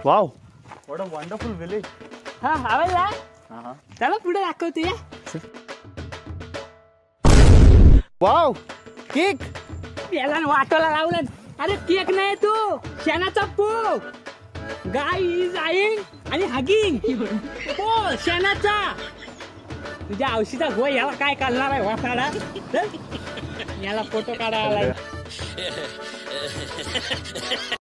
Wow, what a wonderful village. हा आवडला. त्याला पुढे दाखवते या. Wow, cake. याला वाटोला लावलं. अरे केक नाही तू, शेणाचा पो. गाय इज आईंग आणि हगिंग. पो शेणाचा. तुझ्या औषधा गो याला काय करणार आहे वाटाडा. याला फोटो काढायला.